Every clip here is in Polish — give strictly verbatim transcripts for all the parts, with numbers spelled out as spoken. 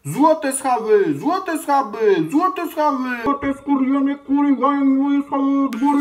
Złote schaby, złote schaby, złote schaby. Złote skurwione kury mają moje schaby od góry.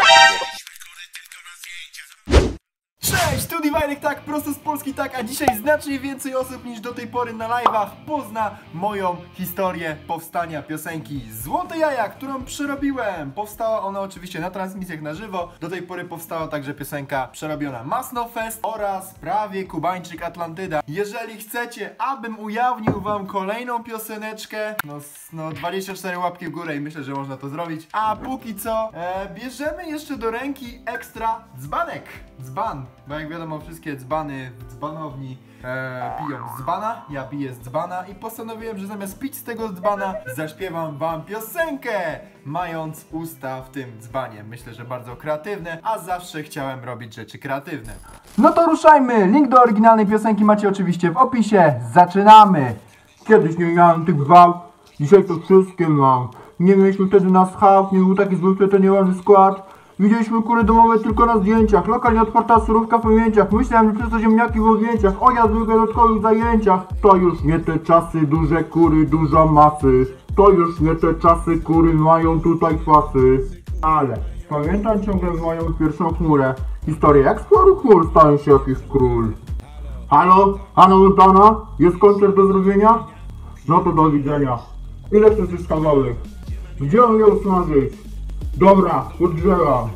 Cześć, tu Divajnek, tak, prosto z Polski, tak, a dzisiaj znacznie więcej osób niż do tej pory na live'ach pozna moją historię powstania piosenki Złote Jaja, którą przerobiłem. Powstała ona oczywiście na transmisjach na żywo. Do tej pory powstała także piosenka przerobiona Masno Fest oraz prawie Kubańczyk Atlantyda. Jeżeli chcecie, abym ujawnił wam kolejną pioseneczkę, no, no dwadzieścia cztery łapki w górę i myślę, że można to zrobić. A póki co e, bierzemy jeszcze do ręki ekstra dzbanek. Dzban, bo jak wiadomo wszystkie dzbany w dzbanowni e, piją z dzbana, ja piję z dzbana i postanowiłem, że zamiast pić z tego dzbana zaśpiewam wam piosenkę, mając usta w tym dzbanie. Myślę, że bardzo kreatywne, a zawsze chciałem robić rzeczy kreatywne. No to ruszajmy! Link do oryginalnej piosenki macie oczywiście w opisie. Zaczynamy! Kiedyś nie miałem tych wał, dzisiaj to wszystkie mam. Nie mieliśmy wtedy na schab, nie był taki zły przetoniowany skład. Widzieliśmy kury domowe tylko na zdjęciach, lokalnie otwarta surówka w pamięciach. Myślałem, że przez to ziemniaki w zdjęciach, o jazdy dodatkowych zajęciach. To już nie te czasy, duże kury, dużo masy. To już nie te czasy, kury mają tutaj kwasy. Ale pamiętam ciągle moją pierwszą chmurę. Historię, jak z paru chmur stałem się jakiś król. Halo? Halo Montana? Jest koncert do zrobienia? No to do widzenia. Ile chcesz już kawałek? Gdzie on miał smażyć? Dobra, podgrzewam.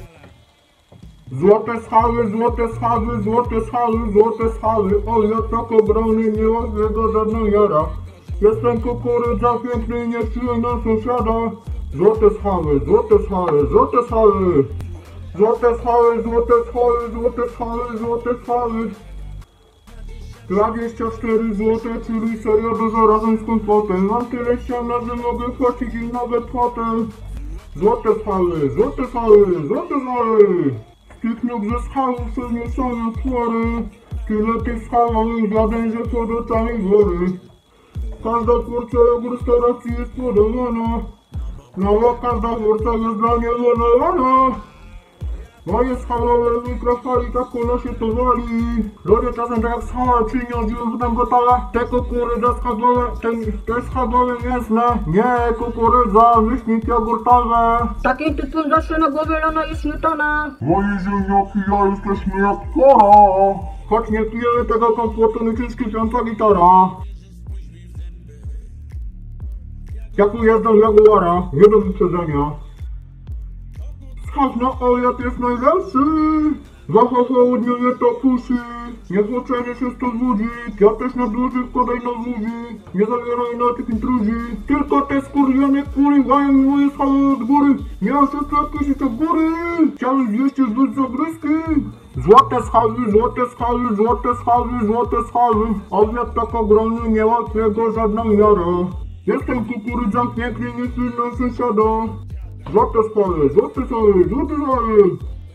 Złote schały, złote schały, złote schały, złote schały. O, ja tak obrony, nie ma jego żadna jara. Jestem kukurydza, piękny i nie czuję na sąsiada. Złote schały, złote schały, złote schały. Złote schały, złote schały, złote schały, złote schały. dwadzieścia cztery złote, czyli serio dużo razem z kompotem. Mam tyle ściana, że mogę płacić im nawet kwotę. Złote schały, złote schały, złote schały. Stiknął ze schałów przez mieszane twory. Tyle tych schałów, żaden, że pod oczami wory. Każda twórca jak restauracji jest podawana. No a każda twórca jest dla mnie zadana. Moje schałowe mikrofali, tak ona się to wali. Ludzie czasem tak jak schałę czynią, dziwą potem gotowe. Te kukurydza schabowe, te, te schabowe mięsne. Nie kukurydza, myślniki jogurtowe. Takim tytułem zawsze na głowie lana jest śmietana. Moje ziemniaki, ja jesteśmy jak pora. Choć nie pijemy tego kompotu, nie ciężki piąta gitara. Jak ujeżdżam Jaguara, nie do wyprzedzenia. Schab na obiad jest najlepszy. Waha południowie to kusi. Niech uczenie się stąd budzi. Ja też na dłużej wkładaj na ludzi. Nie zawieraj na tych intruzji. Tylko te skurwione kury mają moje schały od góry. Nie ma się jakieś od góry. Chciałem zjeść już zbyt zagryzki. Złote schawy, złote schawy, złote schawy, złote schawy. Obiad tak ogromny, nie ma jego żadna miara. Jestem kukurydzą piękny, nie pilno sąsiada. Złote schały, złote schały, złote schały.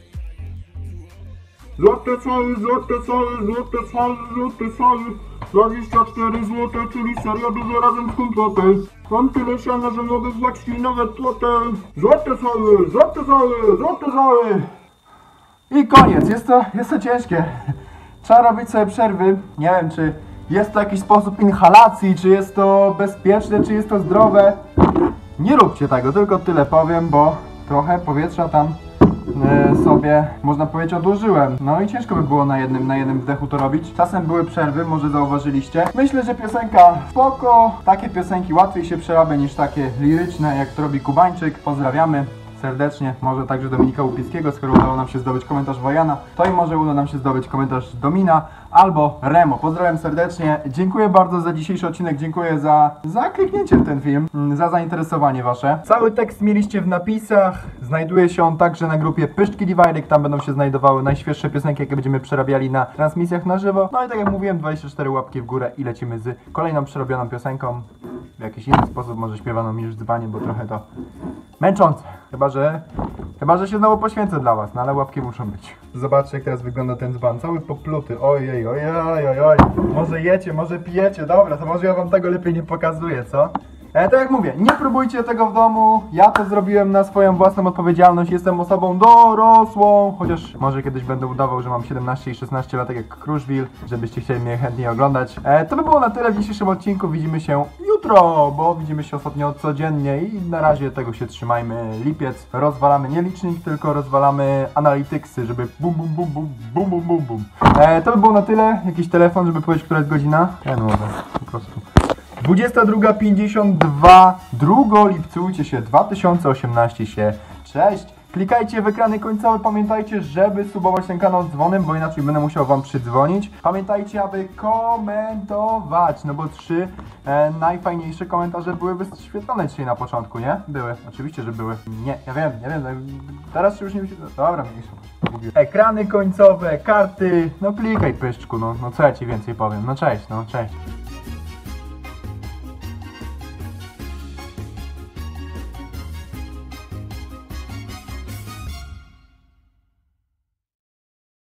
Złote schały, złote schały, złote schały, złote schały. dwadzieścia cztery złote, czyli serio dużo razem z kompotem. Mam tyle siana, że mogę płacić nawet płotem. Złote schały, złote schały, złote schały. I koniec, jest to, jest to ciężkie. Trzeba robić sobie przerwy. Nie wiem, czy jest to jakiś sposób inhalacji, czy jest to bezpieczne, czy jest to zdrowe. Nie róbcie tego, tylko tyle powiem, bo trochę powietrza tam e, sobie, można powiedzieć, odłożyłem. No i ciężko by było na jednym, na jednym wdechu to robić. Czasem były przerwy, może zauważyliście. Myślę, że piosenka spoko. Takie piosenki łatwiej się przerabia niż takie liryczne, jak to robi Kubańczyk. Pozdrawiamy serdecznie, może także Dominika Łupińskiego, skoro udało nam się zdobyć komentarz Wojana, to i może uda nam się zdobyć komentarz Domina albo Remo. Pozdrawiam serdecznie, dziękuję bardzo za dzisiejszy odcinek, dziękuję za, za kliknięcie w ten film, za zainteresowanie wasze. Cały tekst mieliście w napisach, znajduje się on także na grupie Pyszczki Divajnek, tam będą się znajdowały najświeższe piosenki, jakie będziemy przerabiali na transmisjach na żywo. No i tak jak mówiłem, dwadzieścia cztery łapki w górę i lecimy z kolejną przerobioną piosenką. W jakiś inny sposób, może śpiewaną niż dzbanie, bo trochę to męczące. Chyba, że chyba, że się znowu poświęcę dla was, no ale łapki muszą być. Zobaczcie, jak teraz wygląda ten dzban, cały popluty. Ojej, ojej, ojej, oj. Może jecie, może pijecie, dobra, to może ja wam tego lepiej nie pokazuję, co? E, tak jak mówię, nie próbujcie tego w domu. Ja to zrobiłem na swoją własną odpowiedzialność. Jestem osobą dorosłą. Chociaż może kiedyś będę udawał, że mam siedemnaście i szesnaście lat, tak jak Kruszwil, żebyście chcieli mnie chętnie oglądać. E, to by było na tyle w dzisiejszym odcinku. Widzimy się jutro, bo widzimy się ostatnio codziennie i na razie tego się trzymajmy. Lipiec. Rozwalamy nie licznik, tylko rozwalamy analyticsy, żeby bum bum bum bum bum bum bum bum. E, to by było na tyle. Jakiś telefon, żeby powiedzieć, która jest godzina? Ja no, po prostu. dwudziesta druga pięćdziesiąt dwa, drugiego lipcujcie się, dwa tysiące osiemnasty się. Cześć! Klikajcie w ekrany końcowe, pamiętajcie, żeby subować ten kanał dzwonem, bo inaczej będę musiał wam przydzwonić. Pamiętajcie, aby komentować, no bo trzy e, najfajniejsze komentarze były wyświetlone dzisiaj na początku, nie? Były, oczywiście, że były. Nie, ja wiem, ja wiem, teraz się już nie wyświetla. Dobra, mniejsza. Ekrany końcowe, karty, no klikaj pyszczku, no, no co ja ci więcej powiem, no cześć, no cześć.